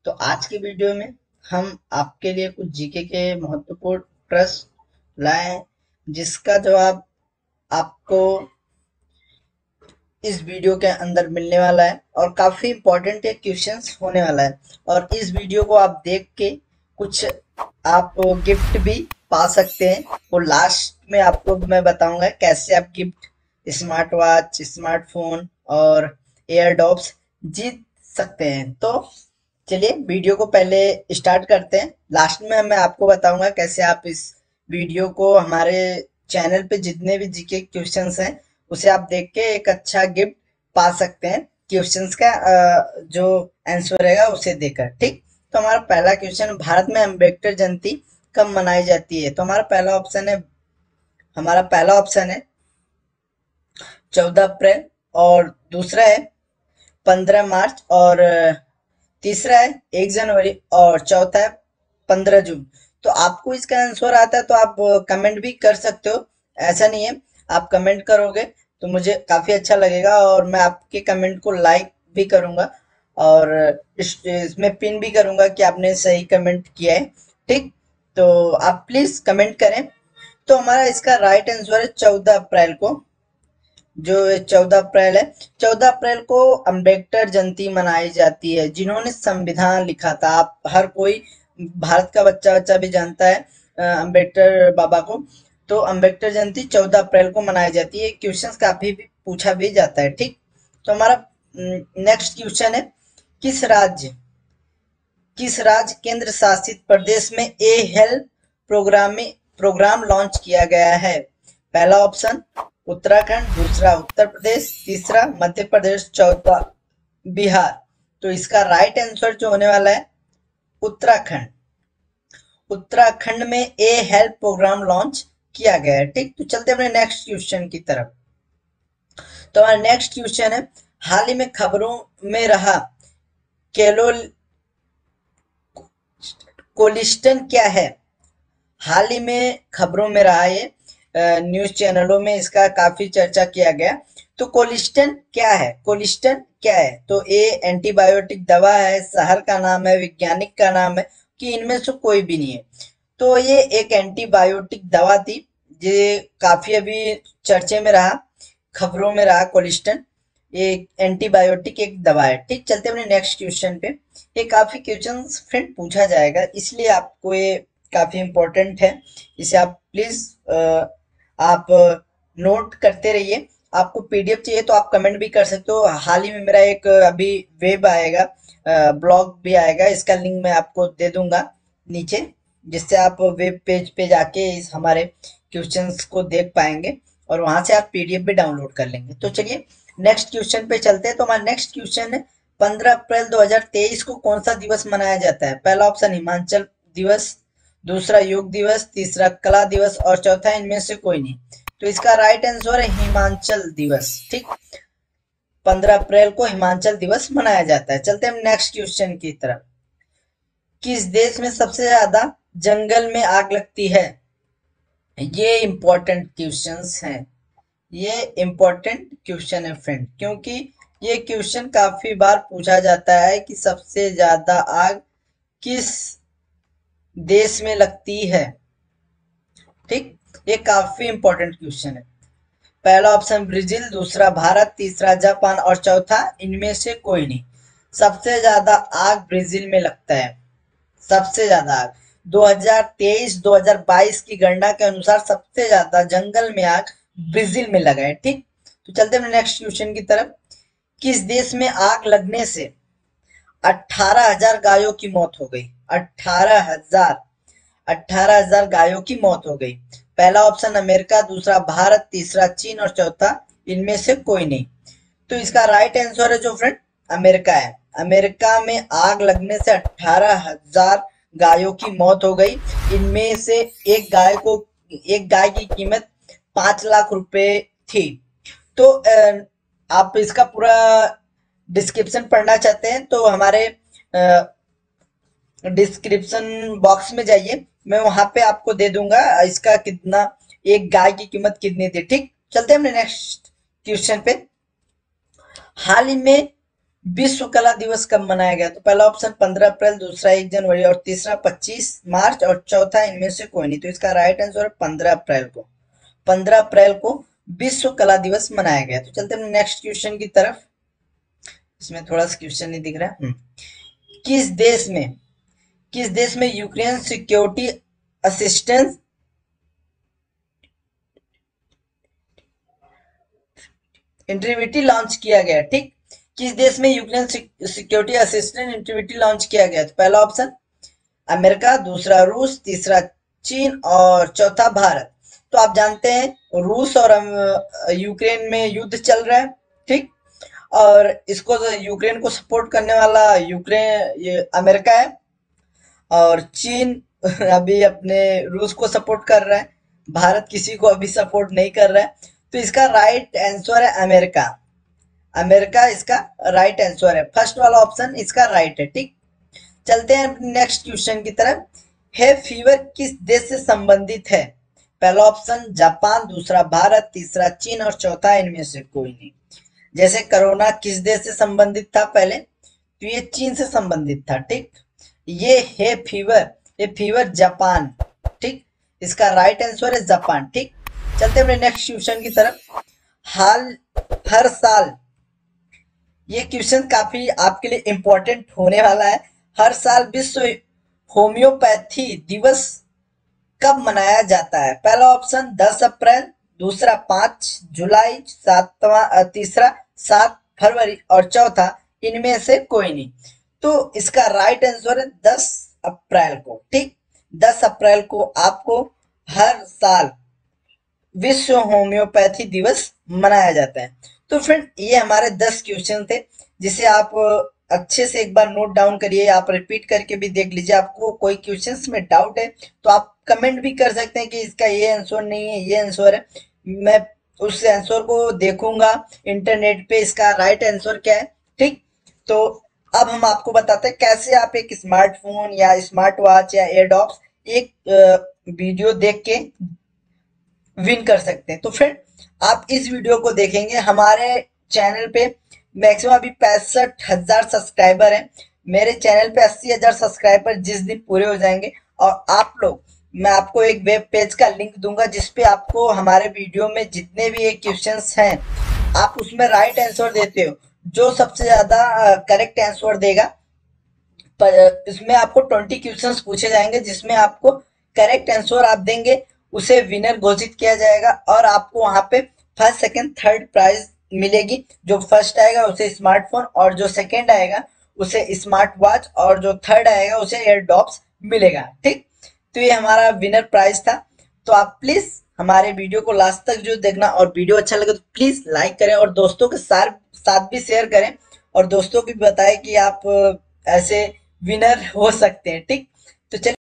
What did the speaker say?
तो आज की वीडियो में हम आपके लिए कुछ जीके के महत्वपूर्ण प्रश्न लाए हैं, जिसका जवाब आपको इस वीडियो के अंदर मिलने वाला है और काफी इंपॉर्टेंट ये क्वेश्चंस होने वाला है। और इस वीडियो को आप देख के कुछ आप गिफ्ट भी पा सकते हैं। वो लास्ट में आपको मैं बताऊंगा कैसे आप गिफ्ट, स्मार्ट वॉच, स्मार्टफोन और एयरडॉप्स जीत सकते हैं। तो चलिए वीडियो को पहले स्टार्ट करते हैं। लास्ट में मैं आपको बताऊंगा कैसे आप इस वीडियो को हमारे चैनल पे जितने भी जीके क्वेश्चंस हैं उसे आप देख के एक अच्छा गिफ्ट पा सकते हैं। क्वेश्चंस का जो आंसर रहेगा उसे देकर, ठीक। तो हमारा पहला क्वेश्चन, भारत में अम्बेडकर जयंती कब मनाई जाती है? तो हमारा पहला ऑप्शन है 14 अप्रैल, और दूसरा है 15 मार्च, और तीसरा है 1 जनवरी, और चौथा है 15 जून। तो आपको इसका आंसर आता है तो आप कमेंट भी कर सकते हो, ऐसा नहीं है। आप कमेंट करोगे तो मुझे काफी अच्छा लगेगा और मैं आपके कमेंट को लाइक भी करूंगा और इसमें पिन भी करूंगा कि आपने सही कमेंट किया है, ठीक। तो आप प्लीज कमेंट करें। तो हमारा इसका राइट आंसर है 14 अप्रैल को। जो 14 अप्रैल है, 14 अप्रैल को अम्बेडकर जयंती मनाई जाती है, जिन्होंने संविधान लिखा था। आप हर कोई भारत का बच्चा बच्चा भी जानता है अम्बेडकर बाबा को। तो अम्बेडकर जयंती 14 अप्रैल को मनाई जाती है। क्वेश्चंस काफी भी पूछा भी जाता है, ठीक। तो हमारा नेक्स्ट क्वेश्चन है, किस राज्य किस राज्य केंद्र शासित प्रदेश में ए हेल्थ प्रोग्राम लॉन्च किया गया है? पहला ऑप्शन उत्तराखंड, दूसरा उत्तर प्रदेश, तीसरा मध्य प्रदेश, चौथा बिहार। तो इसका राइट आंसर जो होने वाला है उत्तराखंड। उत्तराखंड में ए हेल्थ प्रोग्राम लॉन्च किया गया है, ठीक। तो चलते अपने नेक्स्ट क्वेश्चन की तरफ। तो हमारा नेक्स्ट क्वेश्चन है, हाल ही में खबरों में रहा केलो कोलिस्टन क्या है? हाल ही में खबरों में रहा ये, न्यूज चैनलों में इसका काफी चर्चा किया गया। तो कोलिस्टन क्या है? कोलिस्टन क्या है? तो ए एंटीबायोटिक दवा है, शहर का नाम है, वैज्ञानिक का नाम है, कि इनमें से कोई भी नहीं है। तो ये एक एंटीबायोटिक दवा थी, ये काफी अभी चर्चे में रहा, खबरों में रहा कोलिस्टन। ये एंटीबायोटिक एक दवा है, ठीक। चलते अपने नेक्स्ट क्वेश्चन पे। ये काफी क्वेश्चन फ्रेंड पूछा जाएगा, इसलिए आपको ये काफी इंपॉर्टेंट है। इसे आप प्लीज आप नोट करते रहिए। आपको पीडीएफ चाहिए तो आप कमेंट भी कर सकते हो। हाल ही में मेरा एक अभी वेब आएगा, ब्लॉग भी आएगा, इसका लिंक मैं आपको दे दूंगा नीचे, जिससे आप वेब पेज पे जाके इस हमारे क्वेश्चंस को देख पाएंगे और वहां से आप पीडीएफ भी डाउनलोड कर लेंगे। तो चलिए नेक्स्ट क्वेश्चन पे चलते हैं। तो हमारा नेक्स्ट क्वेश्चन है, 15 अप्रैल 2023 को कौन सा दिवस मनाया जाता है? पहला ऑप्शन हिमाचल दिवस, दूसरा योग दिवस, तीसरा कला दिवस, और चौथा इनमें से कोई नहीं। तो इसका राइट आंसर है हिमाचल दिवस, ठीक। 15 अप्रैल को हिमाचल दिवस मनाया जाता है। चलते हैं नेक्स्ट क्वेश्चन की तरफ। किस देश में सबसे ज्यादा जंगल में आग लगती है? ये इंपॉर्टेंट क्वेश्चंस हैं। ये इंपॉर्टेंट क्वेश्चन है फ्रेंड, क्योंकि ये क्वेश्चन काफी बार पूछा जाता है कि सबसे ज्यादा आग किस देश में लगती है, ठीक। ये काफी इंपॉर्टेंट क्वेश्चन है। पहला ऑप्शन ब्राजील, दूसरा भारत, तीसरा जापान, और चौथा इनमें से कोई नहीं। सबसे ज्यादा आग ब्राजील में लगता है, सबसे ज्यादा आग। 2023-2022 की गणना के अनुसार सबसे ज्यादा जंगल में आग ब्राजील में लगा है, ठीक। तो चलते हैं नेक्स्ट क्वेश्चन की तरफ। किस देश में आग लगने से 18,000 गायों की मौत हो गई? 18,000 गायों की मौत हो गई। पहला ऑप्शन अमेरिका, दूसरा भारत, तीसरा चीन, और चौथा इनमें से कोई नहीं। तो इसका राइट आंसर है जो फ्रेंड अमेरिका है। अमेरिका में आग लगने से 18,000 गायों की मौत हो गई। इनमें से एक गाय की कीमत 5 लाख रुपए थी। तो आप इसका पूरा डिस्क्रिप्शन पढ़ना चाहते हैं तो हमारे डिस्क्रिप्शन बॉक्स में जाइए, मैं वहां पे आपको दे दूंगा इसका कितना, एक गाय की कीमत कितनी थी, ठीक। चलते हैं अपने नेक्स्ट क्वेश्चन पे। हाल ही में विश्व कला दिवस कब मनाया गया? तो पहला ऑप्शन 15 अप्रैल, दूसरा 1 जनवरी और तीसरा 25 मार्च और चौथा इनमें से कोई नहीं। तो इसका राइट आंसर है 15 अप्रैल को। 15 अप्रैल को विश्व कला दिवस मनाया गया। तो चलते हैं नेक्स्ट क्वेश्चन की तरफ। इसमें थोड़ा सा क्वेश्चन नहीं दिख रहा। किस देश में Ukraine security assistance initiative launch किया गया? ठीक, किस देश में Ukraine security assistant initiative launch किया गया? तो पहला ऑप्शन अमेरिका, दूसरा रूस, तीसरा चीन और चौथा भारत। तो आप जानते हैं रूस और यूक्रेन में युद्ध चल रहा है। ठीक, और इसको यूक्रेन को सपोर्ट करने वाला ये अमेरिका है, और चीन अभी अपने रूस को सपोर्ट कर रहा है। भारत किसी को अभी सपोर्ट नहीं कर रहा है। तो इसका राइट आंसर है अमेरिका। अमेरिका इसका राइट आंसर है। फर्स्ट वाला ऑप्शन इसका राइट है। ठीक, चलते हैं नेक्स्ट क्वेश्चन की तरफ। है फीवर किस देश से संबंधित है? पहला ऑप्शन जापान, दूसरा भारत, तीसरा चीन और चौथा इनमें से कोई नहीं। जैसे कोरोना किस देश से संबंधित था पहले? तो ये चीन से संबंधित था। ठीक, ये फीवर जापान। ठीक, इसका राइट आंसर है जापान। ठीक, चलते हैं अपने नेक्स्ट क्वेश्चन की तरफ। हर साल, ये क्वेश्चन काफी आपके लिए इंपॉर्टेंट होने वाला है। हर साल विश्व होम्योपैथी दिवस कब मनाया जाता है? पहला ऑप्शन 10 अप्रैल, दूसरा 5 जुलाई, तीसरा 7 फरवरी और चौथा इनमें से कोई नहीं। तो इसका राइट आंसर है 10 अप्रैल को। ठीक, 10 अप्रैल को आपको हर साल विश्व होम्योपैथी दिवस मनाया जाता है। तो फ्रेंड, ये हमारे 10 क्वेश्चन थे, जिसे आप अच्छे से एक बार नोट डाउन करिए। आप रिपीट करके भी देख लीजिए। आपको कोई क्वेश्चंस में डाउट है तो आप कमेंट भी कर सकते हैं कि इसका ये आंसर नहीं है, ये आंसर है। मैं उस आंसर को देखूंगा इंटरनेट पे, इसका राइट आंसर क्या है। ठीक, तो अब हम आपको बताते हैं कैसे आप एक स्मार्टफोन या स्मार्ट वॉच या एयरडॉप्स एक वीडियो देख के विन कर सकते हैं। तो फ्रेंड, आप इस वीडियो को देखेंगे। हमारे चैनल पे मैक्सिमम अभी 65,000 सब्सक्राइबर हैं। मेरे चैनल पे 80,000 सब्सक्राइबर जिस दिन पूरे हो जाएंगे, और आप लोग, मैं आपको एक वेब पेज का लिंक दूंगा जिसपे आपको हमारे वीडियो में जितने भी एक क्वेश्चंस हैं, आप उसमें राइट आंसर देते हो। जो सबसे ज्यादा करेक्ट आंसर देगा, इसमें आपको 20 क्वेश्चंस पूछे जाएंगे, जिसमें आपको करेक्ट आंसर आप देंगे, उसे विनर घोषित किया जाएगा। और आपको वहां पे फर्स्ट, सेकंड, थर्ड प्राइज मिलेगी। जो फर्स्ट आएगा उसे स्मार्टफोन, और जो सेकंड आएगा उसे स्मार्ट वॉच, और जो थर्ड आएगा उसे एयरडॉप्स मिलेगा। ठीक, तो ये हमारा विनर प्राइज था। तो आप प्लीज हमारे वीडियो को लास्ट तक जो देखना, और वीडियो अच्छा लगे तो प्लीज लाइक करें, और दोस्तों के साथ भी शेयर करें, और दोस्तों को भी बताएं कि आप ऐसे विनर हो सकते हैं। ठीक, तो चलिए।